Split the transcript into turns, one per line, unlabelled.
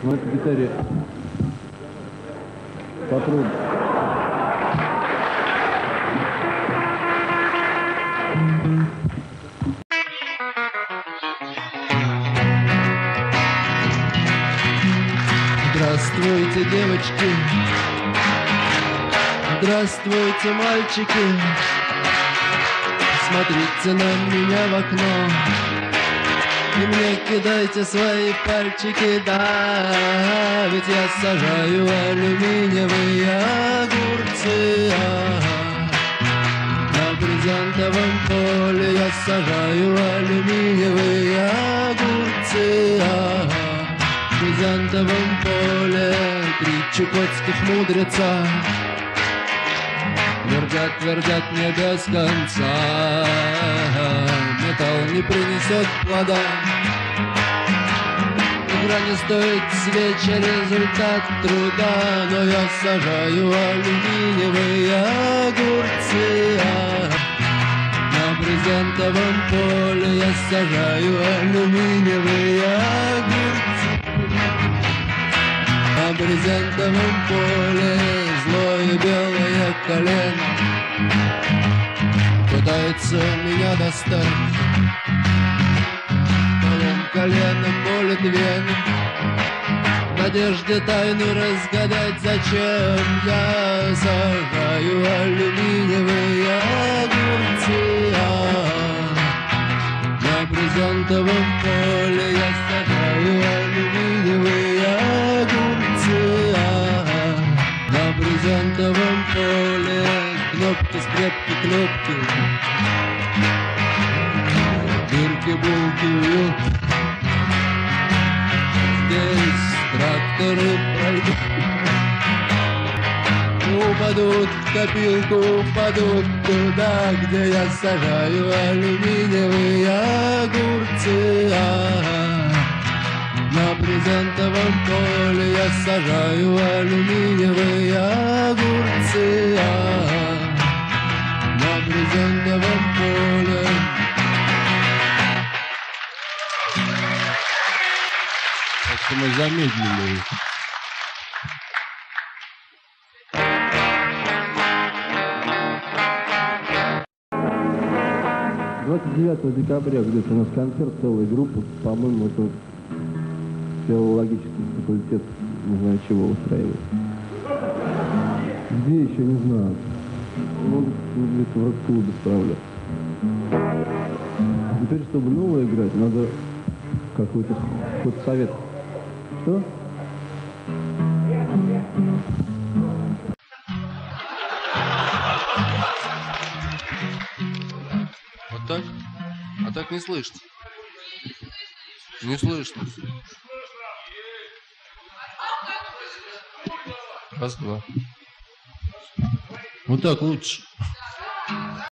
На этой гитаре попробуй.
Здравствуйте, девочки, здравствуйте, мальчики. Смотрите на меня в окно и мне кидайте свои пальчики, да, ведь я сажаю алюминиевые огурцы. На брезентовом поле я сажаю алюминиевые огурцы. В брезентовом поле 3 чукотских мудреца твердят мне без конца. Металл не принесет плода, игра не стоит свечи, результат труда. Но я сажаю алюминиевые огурцы. На брезентовом поле я сажаю алюминиевые огурцы. На брезентовом поле злое белое колено пытается меня достать. Коленом колет вены, в надежде тайну разгадать, зачем я сажаю алюминиевые огурцы. На брезентовом поле я сажаю алюминиевые огурцы. На брезентовом поле кнопки, скрепки, кнопки, дырки, булки, вилки. Здесь тракторы пройдут, упадут в копилку, упадут туда, где я сажаю алюминиевые огурцы. На брезентовом поле я сажаю алюминиевые огурцы. На брезентовом поле.
Так что мы замедлили. 29 декабря где-то у нас концерт целой группы, по-моему, это филологический факультет, не знаю чего устраивает. Где еще не знаю. Ну, где-то в рок-клубе справляться. Теперь, чтобы новое играть, надо какой-то совет. Что?
Вот так? А так не слышно. Не слышно. Раз, два. Вот так лучше.